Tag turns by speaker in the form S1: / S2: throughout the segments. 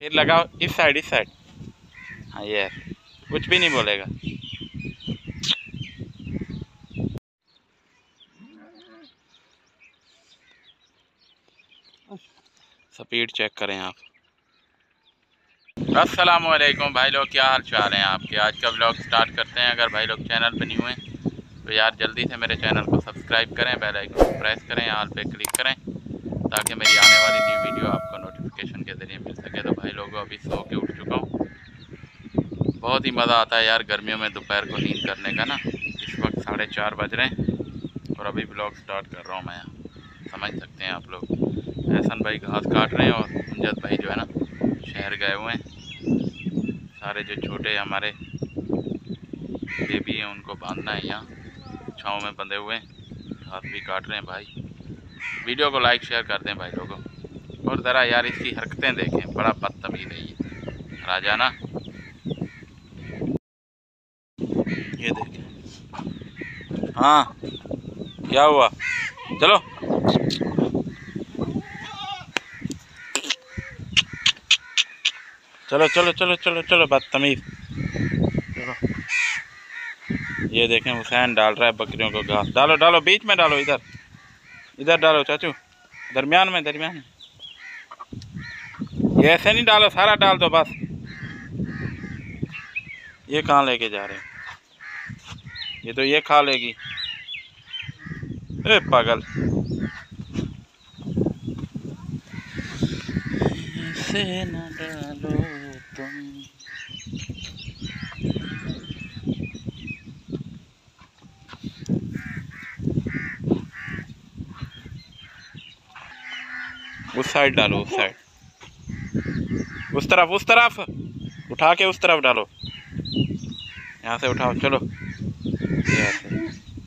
S1: फिर लगाओ इस साइड, इस साइड। हाँ ये कुछ भी नहीं बोलेगा। स्पीड चेक करें आप। अस्सलाम वालेकुम भाई लोग, क्या हाल चाल हैं आपके। आज का व्लॉग स्टार्ट करते हैं। अगर भाई लोग चैनल पर नहीं हुए तो यार जल्दी से मेरे चैनल को सब्सक्राइब करें, बेल आइकन को प्रेस करें, ऑल पे क्लिक करें ताकि मेरी आने वाली न्यू वीडियो आपको नोटिफिकेशन के ज़रिए मिल सके। तो भाई लोगों अभी सो के उठ चुका हूँ। बहुत ही मज़ा आता है यार गर्मियों में दोपहर को नींद करने का ना। इस वक्त 4:30 बज रहे हैं और अभी व्लॉग स्टार्ट कर रहा हूँ मैं। समझ सकते हैं आप लोग, एहसन भाई घास काट रहे हैं और अमजद भाई जो है ना शहर गए हुए हैं। सारे जो छोटे हमारे बेबी हैं उनको बांधना है, यहाँ छाँव में बंधे हुए हैं, घास भी काट रहे हैं भाई। वीडियो को लाइक शेयर कर दें भाई लोगों। और ज़रा यार इसकी हरकतें देखें, बड़ा बदतमीज़ है ये राजा ना। ये देखें। हाँ क्या हुआ, चलो चलो चलो चलो चलो चलो बदतमीज़। चलो ये देखें हुसैन डाल रहा है बकरियों को घास। डालो डालो बीच में डालो, इधर इधर डालो चाचू, दरमियान में दरमियान में। ये ऐसे नहीं डालो, सारा डाल दो बस। ये कहाँ लेके जा रहे हैं, ये तो ये खा लेगी। ए पागल, ऐसे न डालो तुम। उस साइड डालो, उस साइड, उस तरफ उठा के उस तरफ डालो। यहाँ से उठाओ, चलो ऐसे।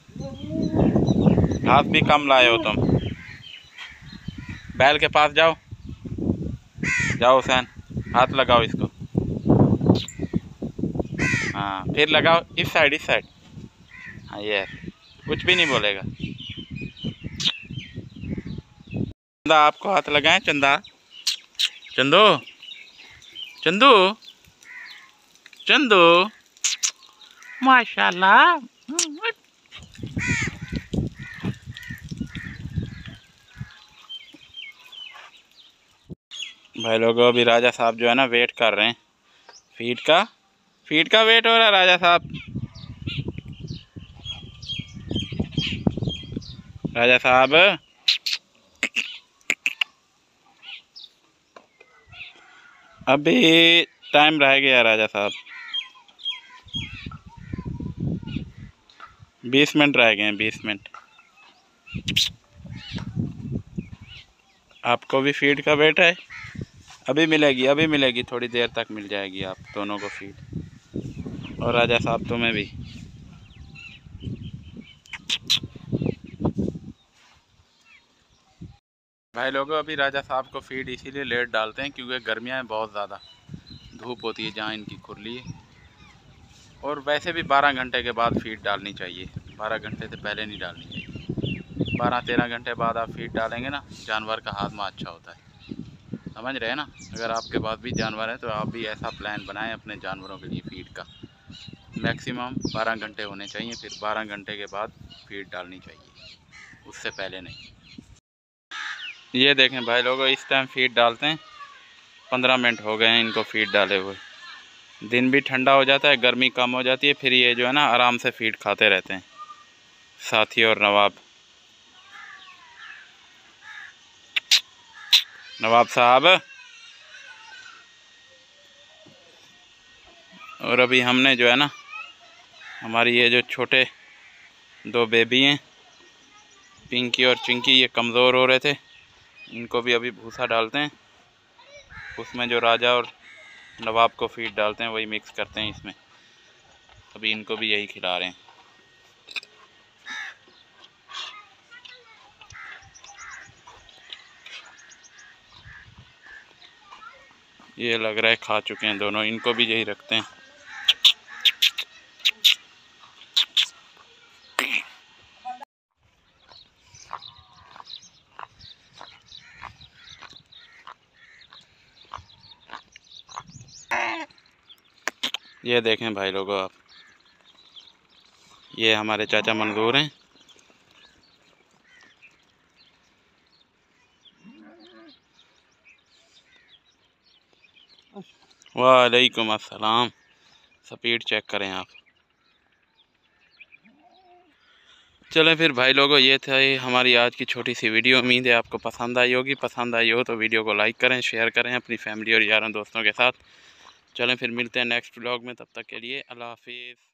S1: घास भी कम लाए हो तुम। बैल के पास जाओ, जाओ हुसैन, हाथ लगाओ इसको। हाँ फिर लगाओ इस साइड, इस साइड। हाँ ये कुछ भी नहीं बोलेगा। चंदा आपको हाथ लगाएं, चंदा, चंदू, चंदू, चंदू, माशाल्लाह। भाई लोगों अभी राजा साहब जो है ना वेट कर रहे हैं फीड का वेट हो रहा है राजा साहब। राजा साहब अभी टाइम रह गया राजा साहब, 20 मिनट रह गए हैं, 20 मिनट। आपको भी फीड का वेट है? अभी मिलेगी, अभी मिलेगी, थोड़ी देर तक मिल जाएगी आप दोनों को फीड। और राजा साहब तुम्हें भी। भाई लोगों अभी राजा साहब को फीड इसीलिए लेट डालते हैं क्योंकि गर्मियाँ हैं बहुत ज़्यादा, धूप होती है जहाँ इनकी खुरली है। और वैसे भी 12 घंटे के बाद फीड डालनी चाहिए, 12 घंटे से पहले नहीं डालनी चाहिए। 12-13 घंटे बाद आप फीड डालेंगे ना, जानवर का हाजमा अच्छा होता है। समझ रहे हैं ना। अगर आपके पास भी जानवर है तो आप भी ऐसा प्लान बनाएं अपने जानवरों के लिए फीड का। मैक्सिमम 12 घंटे होने चाहिए, फिर 12 घंटे के बाद फीड डालनी चाहिए, उससे पहले नहीं। ये देखें भाई लोगों इस टाइम फीड डालते हैं, 15 मिनट हो गए हैं इनको फीड डाले हुए। दिन भी ठंडा हो जाता है, गर्मी कम हो जाती है, फिर ये जो है ना आराम से फीड खाते रहते हैं साथी और नवाब। नवाब साहब। और अभी हमने जो है ना हमारी ये जो छोटे 2 बेबी हैं पिंकी और चिंकी, ये कमज़ोर हो रहे थे, इनको भी अभी भूसा डालते हैं। उसमें जो राजा और नवाब को फीड डालते हैं वही मिक्स करते हैं इसमें। अभी इनको भी यही खिला रहे हैं। ये लग रहा है खा चुके हैं दोनों, इनको भी यही रखते हैं। ये देखें भाई लोगों आप, ये हमारे चाचा मंजूर हैं। वालेकुम अस्सलाम। स्पीड चेक करें आप। चलें फिर भाई लोगों, ये था हमारी आज की छोटी सी वीडियो। उम्मीद है आपको पसंद आई होगी। पसंद आई हो तो वीडियो को लाइक करें, शेयर करें अपनी फैमिली और यारों दोस्तों के साथ। चलें फिर मिलते हैं नेक्स्ट व्लॉग में, तब तक के लिए अल्लाह हाफिज़।